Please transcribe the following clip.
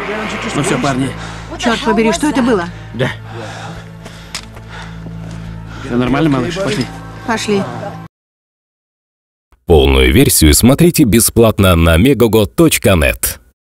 Ну все, парни. Черт побери, что это было? Да. Все нормально, малыш? Пошли. Пошли. Полную версию смотрите бесплатно на megogo.net.